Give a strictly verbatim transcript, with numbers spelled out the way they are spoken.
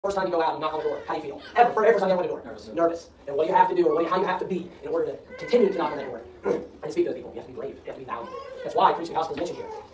First time you go out and knock on the door, how do you feel? Ever, for every time you knock on the door. Nervous. Nervous. And what do you have to do, or what, how you have to be in order to continue to knock on that door and speak to the people? You have to be brave. You have to be valiant. That's why preaching the gospel is mentioned here.